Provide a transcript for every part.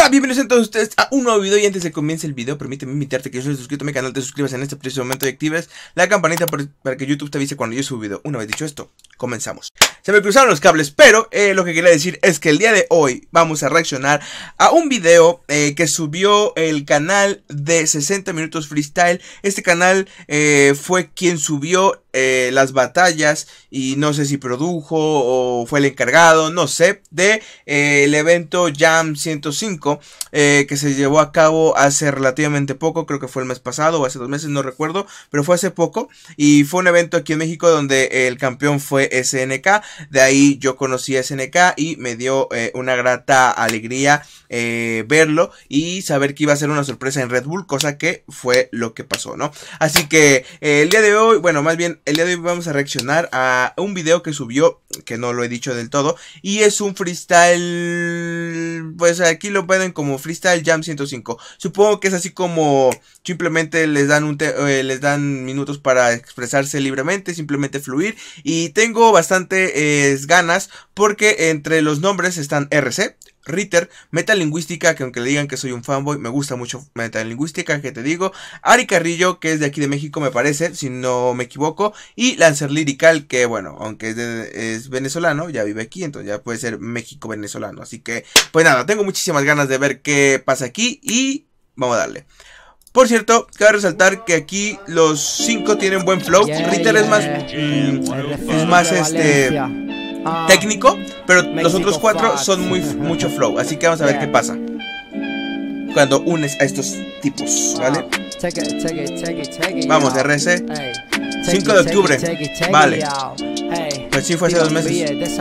Hola, bienvenidos a todos ustedes a un nuevo video. Y antes de que comience el video, permíteme invitarte que si no estás suscrito a mi canal, te suscribas en este preciso momento y actives la campanita para que YouTube te avise cuando yo subo video. Una vez dicho esto, comenzamos. Se me cruzaron los cables, pero lo que quería decir es que el día de hoy vamos a reaccionar a un video que subió el canal de 60 Minutos Freestyle. Este canal fue quien subió las batallas y no sé si produjo o fue el encargado, no sé, de el evento Jam 105 que se llevó a cabo hace relativamente poco, creo que fue el mes pasado o hace 2 meses, no recuerdo, pero fue hace poco y fue un evento aquí en México donde el campeón fue SNK. De ahí yo conocí a SNK y me dio una grata alegría verlo y saber que iba a ser una sorpresa en Red Bull, cosa que fue lo que pasó, ¿no? Así que el día de hoy, bueno, más bien el día de hoy vamos a reaccionar a un video que subió, que no lo he dicho del todo, y es un freestyle, pues aquí lo pueden como Freestyle Jam 105. Supongo que es así como simplemente les dan minutos para expresarse libremente, simplemente fluir, y tengo bastante ganas porque entre los nombres están RC, Ritter, Metalingüística, que aunque le digan que soy un fanboy, me gusta mucho Metalingüística, que te digo, Ari Carrillo, que es de aquí de México me parece, si no me equivoco, y Lancer Lyrical, que bueno, aunque es venezolano, ya vive aquí, entonces ya puede ser México-venezolano, así que, pues nada, tengo muchísimas ganas de ver qué pasa aquí y vamos a darle. Por cierto, cabe resaltar que aquí los 5 tienen buen flow. Ritter es más técnico, pero los otros 4 son mucho flow, así que vamos a ver qué pasa cuando unes a estos tipos, ¿vale? Vamos, RC 5 de octubre, vale. Pues sí, fue hace 2 meses.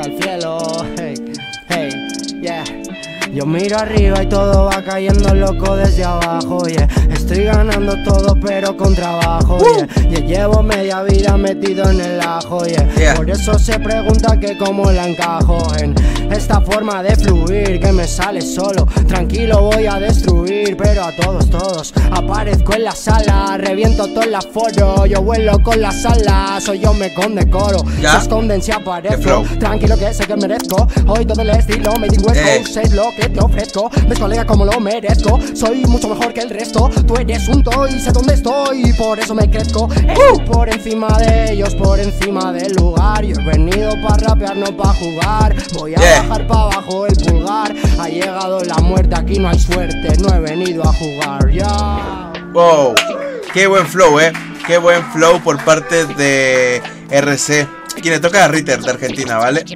Yo miro arriba y todo va cayendo loco desde abajo, yeah. Estoy ganando todo pero con trabajo, yeah. Ya llevo media vida metido en el ajo, yeah. Por eso se pregunta que cómo la encajo en esta forma de fluir que me sale solo. Tranquilo voy a destruir, pero a todos aparezco en la sala, reviento todo el aforo. Yo vuelo con las alas, soy yo me condecoro. Se esconden si aparezco, tranquilo que sé que merezco. Hoy todo el estilo me digo sé lo que te ofrezco, ves colega como lo merezco. Soy mucho mejor que el resto, tú eres un toy, sé dónde estoy, por eso me crezco. Por encima de ellos, por encima del lugar. Yo he venido para rapear, no para jugar. Voy a bajar para abajo el pulgar. Ha llegado la muerte, aquí no hay suerte, no he venido a jugar, ya. Wow, qué buen flow, qué buen flow por parte de RC. Quien le toca a Ritter de Argentina, ¿vale?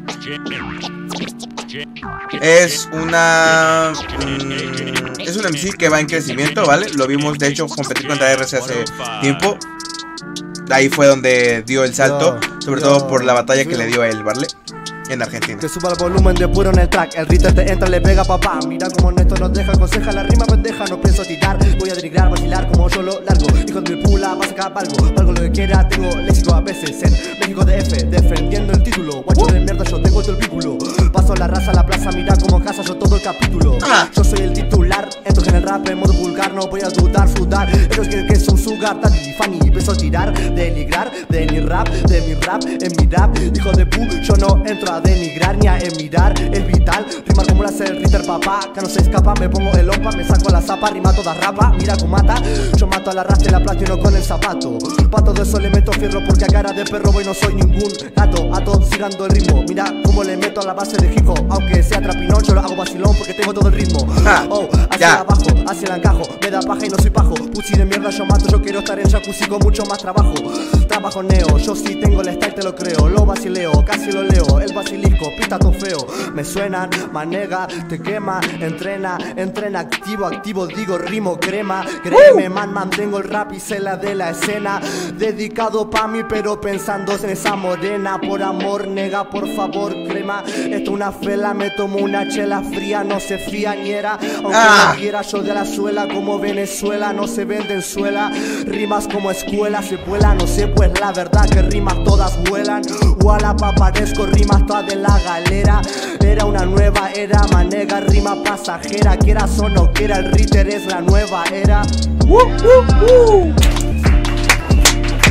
Es una MC que va en crecimiento, ¿vale? Lo vimos, de hecho, competir contra RC hace tiempo. Ahí fue donde dio el salto, sobre todo por la batalla que le dio a él, ¿vale? En Argentina. Que suba el volumen de puro en el track. El Ritter te entra, le pega papá. Mira como Néstor nos deja, aconseja la rima pendeja. No pienso tirar, voy a driblar, vacilar como yo lo largo. Hijo de mi pula, va a sacar algo lo que quiera, tengo léxico a veces en México DF, defendiendo el título. Guacho de mierda, yo tengo todo el vínculo. Paso la raza a la plaza, mira como casa, yo todo el capítulo. Yo soy el titular, entro en el rap en modo vulgar. No voy a dudar, sudar. Ellos quieren que son sugar, daddy, funny. Empiezo a tirar, denigrar, de mi rap, en mi rap. Hijo de pu, yo no entro a denigrar ni a emirar, es vital. Rimar como la hace el Ritter papá, que no se escapa. Me pongo el ompa, me saco la zapa, rima toda rapa. Mira cómo mata, yo mato a la raza y la platino con el zapato. Pa' todo eso le meto fierro porque a cara de perro voy, no soy ningún gato. A todos sigando el ritmo, mira cómo le meto a la base de hip hop. Aunque sea trapinón, yo lo hago vacilón porque tengo todo el ritmo. Hacia abajo, hacia el encajo, me da paja y no soy pajo. Puchi de mierda yo mato, yo quiero estar en jacuzzi con mucho más trabajo. Trabajo neo, yo sí tengo el style, te lo creo. Lo vacileo, casi lo leo, el basilisco, pista todo feo. Me suenan, manega, te quema, entrena, activo, digo rimo, crema. Créeme man, mantengo el rap y sé la de la escena. Dedicado pa' mí pero pensando en esa morena. Por amor, nega, por favor, crema. Esto una fela, me tomo una chela fría. No se fía ni era, aunque no quiera yo de la suela. Como Venezuela, no se vende en suela. Rimas como escuela, se vuela, no sé pues la verdad que rimas todas vuelan. Wallapa parezco, rimas todas de la galera. Era una nueva era, manega, rima pasajera. Quieras o no quiera, el Ritter es la nueva era.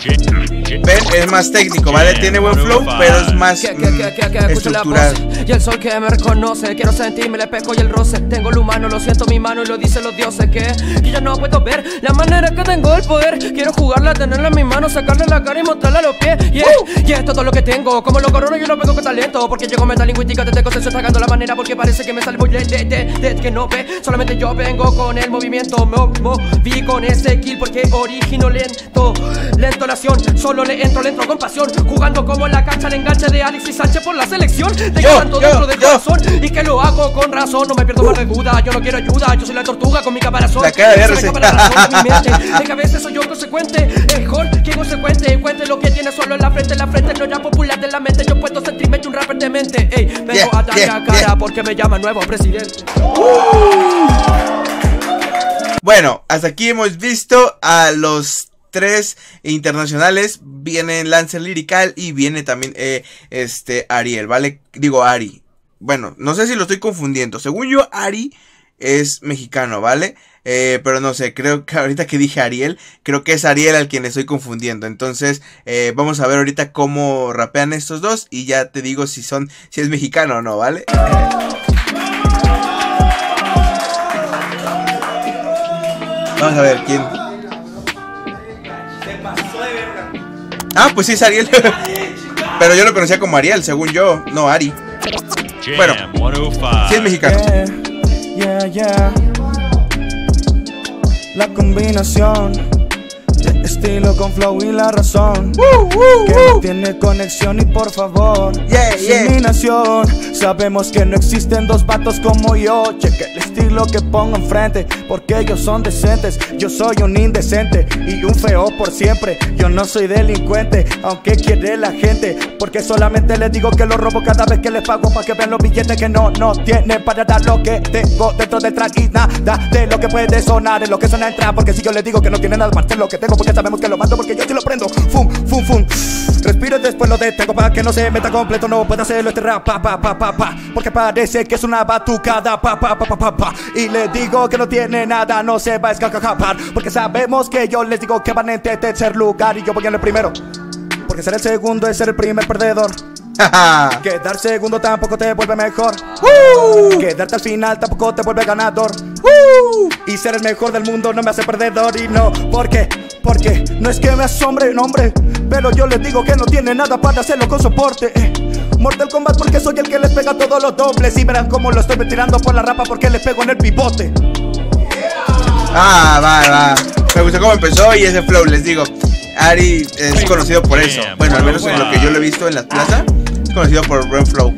Ven, es más técnico, ¿vale? Tiene buen flow, pero es más estructurado. Y el sol que me reconoce, quiero sentirme el espejo y el roce. Tengo lo humano, lo siento mi mano y lo dicen los dioses. Que ya no puedo ver la manera que tengo el poder. Quiero jugarla, tenerla en mis manos, sacarle la cara y mostrarla a los pies. Y es todo lo que tengo, como lo corono yo lo pego con talento. Porque llego metalingüística desde consenso sacando la manera. Porque parece que me sale muy de que no ve. Solamente yo vengo con el movimiento. Me moví con ese kill porque origino lento. Lento la acción, solo le entro con pasión. Jugando como en la cancha el enganche de Alexis Sánchez por la selección. De tanto dentro del corazón y que lo hago con razón. No me pierdo más de duda, yo no quiero ayuda. Yo soy la tortuga con mi caparazón. La cara de RC. La razón de mi mente. De que a veces soy yo consecuente. Mejor que consecuente. Cuente lo que tiene solo en la frente. La frente no era popular de la mente. Yo puedo sentirme un rapper de mente. Ey, vengo a darle a cara porque me llama nuevo presidente. Bueno, hasta aquí hemos visto a los 3 internacionales. Viene Lancer Lirical y viene también Ariel, ¿vale? Digo Ari. Bueno, no sé si lo estoy confundiendo. Según yo, Ari es mexicano, ¿vale? Pero no sé, creo que ahorita que dije Ariel, creo que es Ariel al quien estoy confundiendo. Entonces, vamos a ver ahorita cómo rapean estos dos y ya te digo si es mexicano o no, ¿vale? Vamos a ver quién. Ah, pues sí es Ariel. Pero yo lo conocía como Ariel, según yo. No, Ari. Bueno, sí es mexicano. La combinación de estilo con flow y la razón que no tiene conexión y por favor sin mi nación. Sabemos que no existen dos vatos como yo. Cheque el estilo que pongo enfrente porque ellos son decentes. Yo soy un indecente y un feo por siempre. Yo no soy delincuente aunque quiere la gente, porque solamente les digo que lo robo cada vez que les pago para que vean los billetes que no tienen para dar lo que tengo dentro del track. Y nada de lo que puede sonar es lo que suena entrar, porque si yo les digo que no tiene nada más de lo que tengo, porque sabemos que lo mando, porque yo sí lo prendo. Fum, fum, fum. Respiro y después lo detengo para que no se meta completo. No puedo hacerlo este rap, porque parece que es una batucada, y les digo que no tiene nada, no se va a escapar, porque sabemos que yo les digo que van en tercer lugar y yo voy en el primero, porque ser el segundo es ser el primer perdedor. Quedar segundo tampoco te vuelve mejor. Quedarte al final tampoco te vuelve ganador. Y ser el mejor del mundo no me hace perdedor. Y no, porque no es que me asombre, no, hombre, pero yo les digo que no tiene nada para hacerlo con soporte. Mortal Kombat porque soy el que les pega todos los dobles. Y verán cómo lo estoy tirando por la rapa porque les pego en el pivote. Va. Me gustó cómo empezó y ese flow, les digo. Ari es conocido por eso. Bueno, al menos en lo que yo lo he visto en la plaza, es conocido por buen flow.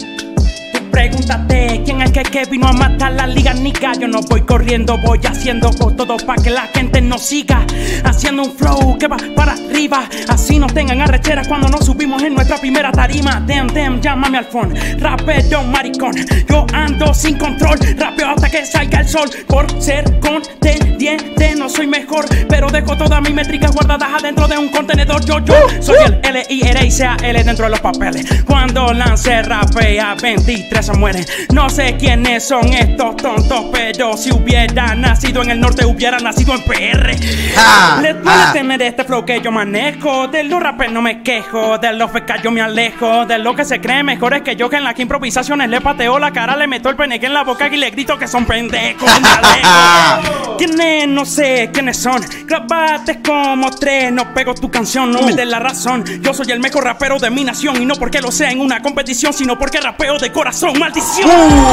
Pregúntate quién es que vino a matar la liga nica. Yo no voy corriendo, voy haciendo todo para que la gente nos siga. Haciendo un flow que va para arriba, así nos tengan arrechera cuando nos subimos en nuestra primera tarima. Damn, llámame al phone, rapero maricón. Yo ando sin control, rapeo hasta que salga el sol. Por ser contendiente no soy mejor, pero dejo todas mis métricas guardadas adentro de un contenedor. Yo soy el L-I-R-I-C-A-L dentro de los papeles. Cuando lance rapea 23 se mueren. No sé quiénes son estos tontos, pero si hubiera nacido en el norte hubiera nacido en PR. Les puede tener este flow que yo manejo. De los rappers no me quejo, de los fecas yo me alejo. De lo que se cree mejores que yo, que en las improvisaciones le pateo la cara, le meto el peneque en la boca y le grito que son pendejos. ¿Quiénes? No sé quiénes son. Grabaste como 3, no pego tu canción, no me des la razón. Yo soy el mejor rapero de mi nación, y no porque lo sea en una competición, sino porque rapeo de corazón. ¡Maldición!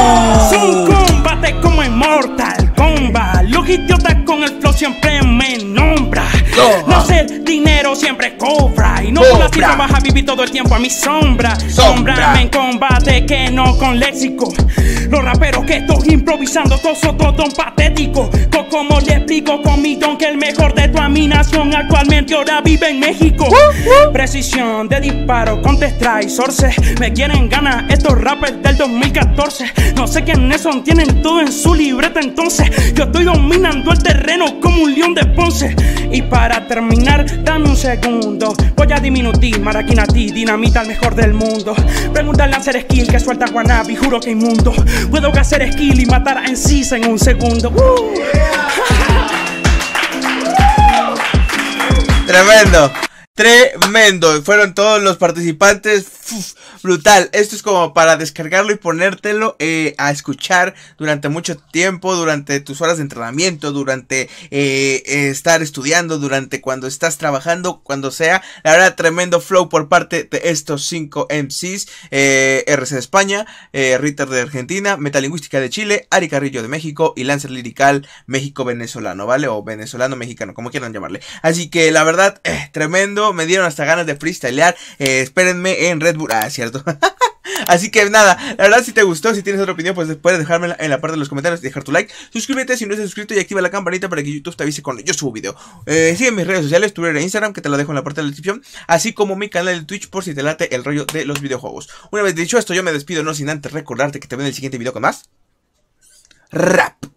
Son combate como en Mortal Kombat. Los idiotas con el flow siempre me nombran. No ser dinero siempre cobra, y no por la tierra vas a vivir todo el tiempo a mi sombra. Sómbrame en combate que no con léxico. Los raperos que estoy improvisando todos son todos patéticos. Como le explico con mi don que el mejor de toda mi nación actualmente ahora vive en México. Precisión de disparo, Counter-Strike, Source. Me quieren ganar estos rappers del 2014. No sé quiénes son, tienen todo en su libreta entonces. Yo estoy dominando el terreno como un león de Ponce. Y para terminar, dame un segundo. Voy a diminutir, Maraquinati, dinamita el mejor del mundo. Pregúntale a hacer skill que suelta Guanabi, juro que inmundo. Puedo hacer skill y matar a MCs en un segundo. Tremendo. Tremendo, fueron todos los participantes, brutal. Esto es como para descargarlo y ponértelo a escuchar durante mucho tiempo, durante tus horas de entrenamiento, durante estar estudiando, durante cuando estás trabajando, cuando sea. La verdad, tremendo flow por parte de estos 5 MCs, RC de España, Ritter de Argentina, Metalingüística de Chile, Ari Carrillo de México y Lancer Lirical México-Venezolano, ¿vale? O venezolano-mexicano, como quieran llamarle. Así que la verdad, tremendo. Me dieron hasta ganas de freestylear. Espérenme en Red Bull. Ah, cierto. Así que nada, la verdad si te gustó, si tienes otra opinión, pues puedes dejármela en la parte de los comentarios, dejar tu like, suscríbete si no estás suscrito y activa la campanita para que YouTube te avise cuando yo subo video. Sigue mis redes sociales, Twitter e Instagram, que te lo dejo en la parte de la descripción, así como mi canal de Twitch por si te late el rollo de los videojuegos. Una vez dicho esto, yo me despido, no sin antes recordarte que te veo en el siguiente video con más rap.